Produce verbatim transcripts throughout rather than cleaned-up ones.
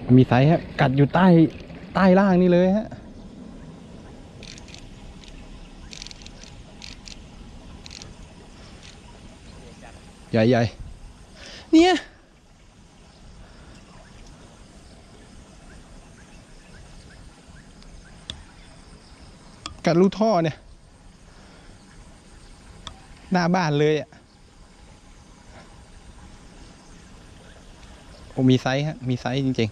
มีไซส์ฮะกัดอยู่ใต้ใต้ล่างนี่เลยฮะใหญ่ๆเนี่ยกัดรูท่อเนี่ยหน้าบ้านเลยอ่ะโอ้มีไซส์ฮะมีไซส์จริง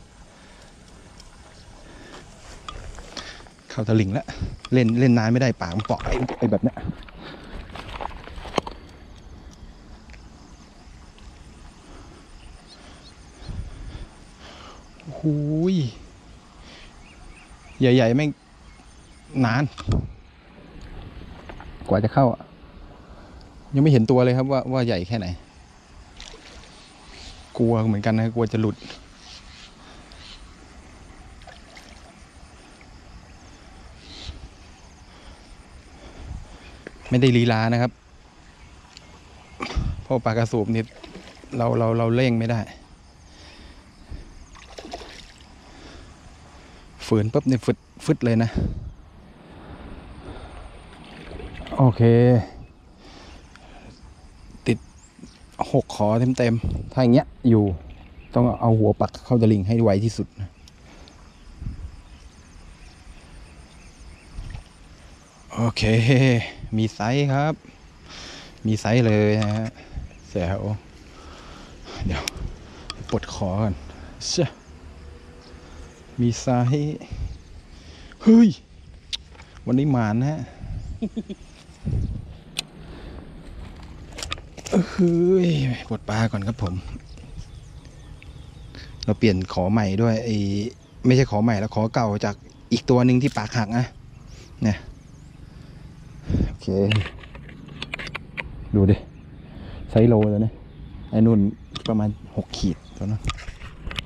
ๆเข้าตะลิงแล้วเล่นเล่นนานไม่ได้ปากมันเปาะไอ้ไอ้แบบเนี้ยหูยใหญ่ๆแม่งนานกว่าจะเข้าอ่ะยังไม่เห็นตัวเลยครับว่าว่าใหญ่แค่ไหนกลัวเหมือนกันนะกลัวจะหลุดไม่ได้ลีลานะครับเพราะปลากระสูบนี่เราเราเราเร่งไม่ได้ฝืนปุ๊บนี่ฟึดฟึดเลยนะโอเคติดหกขอเต็มเต็มถ้าอย่างเงี้ยอยู่ต้องเอาหัวปักเข้าตะลิงให้ไวที่สุดโอเคมีไซส์ครับมีไซส์เลยนะฮะแซวเดี๋ยวปลดคอก่อนเช่มีไซส์เฮ้ยวันนี้หมานนะฮะเฮ้ยปลดปลาก่อนครับผมเราเปลี่ยนขอใหม่ด้วยไอ้ไม่ใช่ขอใหม่แล้วขอเก่าจากอีกตัวหนึ่งที่ปากหักนะเนี่ยโอเคดูดิไซส์โลแล้วเนี่ยไอ้นุ่นประมาณหกขีดตัวนั้น